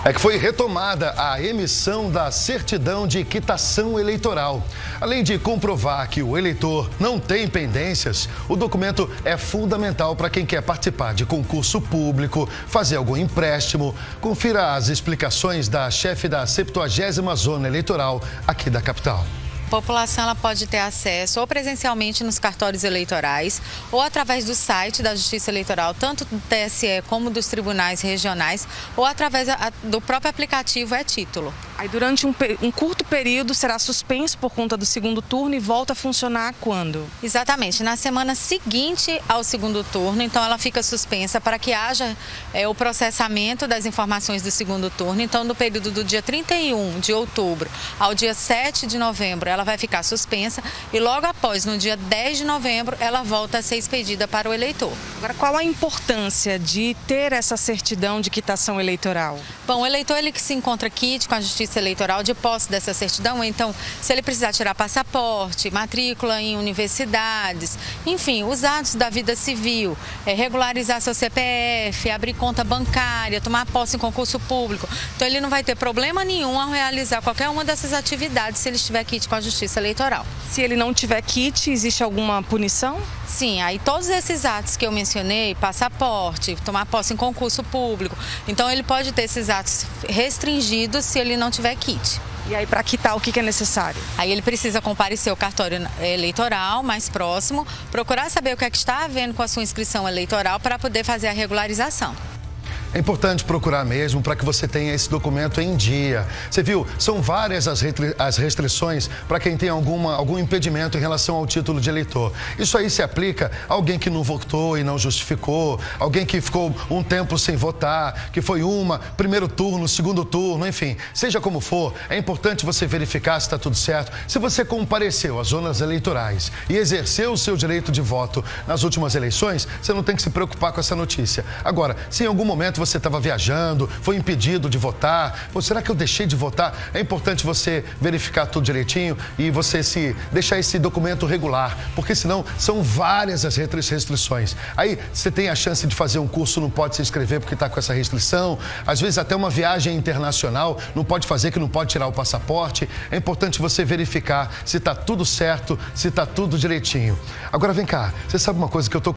É que foi retomada a emissão da certidão de quitação eleitoral. Além de comprovar que o eleitor não tem pendências, o documento é fundamental para quem quer participar de concurso público, fazer algum empréstimo. Confira as explicações da chefe da 70ª Zona Eleitoral aqui da capital. A população ela pode ter acesso ou presencialmente nos cartórios eleitorais ou através do site da Justiça Eleitoral, tanto do TSE como dos tribunais regionais, ou através do próprio aplicativo e-Título. Aí durante um curto período será suspenso por conta do segundo turno e volta a funcionar quando? Exatamente, na semana seguinte ao segundo turno, então ela fica suspensa para que haja o processamento das informações do segundo turno. Então no período do dia 31 de outubro ao dia 7 de novembro, ela vai ficar suspensa e logo após, no dia 10 de novembro, ela volta a ser expedida para o eleitor. Agora, qual a importância de ter essa certidão de quitação eleitoral? Bom, o eleitor ele que se encontra quite com a Justiça Eleitoral de posse dessa certidão, então, se ele precisar tirar passaporte, matrícula em universidades, enfim, os atos da vida civil, regularizar seu CPF, abrir conta bancária, tomar posse em concurso público, então ele não vai ter problema nenhum ao realizar qualquer uma dessas atividades se ele estiver quite com a Justiça Eleitoral. Se ele não tiver kit, existe alguma punição? Sim, aí todos esses atos que eu mencionei, passaporte, tomar posse em concurso público, então ele pode ter esses atos restringidos se ele não tiver kit. E aí, para quitar, o que é necessário? Aí ele precisa comparecer ao cartório eleitoral mais próximo, procurar saber o que é que está havendo com a sua inscrição eleitoral para poder fazer a regularização. É importante procurar mesmo para que você tenha esse documento em dia. Você viu, são várias as restrições para quem tem algum impedimento em relação ao título de eleitor. Isso aí se aplica a alguém que não votou e não justificou, alguém que ficou um tempo sem votar, que foi primeiro turno, segundo turno, enfim. Seja como for, é importante você verificar se está tudo certo. Se você compareceu às zonas eleitorais e exerceu o seu direito de voto nas últimas eleições, você não tem que se preocupar com essa notícia. Agora, se em algum momento você estava viajando, foi impedido de votar, ou será que eu deixei de votar? É importante você verificar tudo direitinho e você deixar esse documento regular, porque senão são várias as restrições. Aí você tem a chance de fazer um curso, não pode se inscrever porque está com essa restrição, às vezes até uma viagem internacional, não pode fazer que não pode tirar o passaporte. É importante você verificar se está tudo certo, se está tudo direitinho. Agora vem cá, você sabe uma coisa que eu estou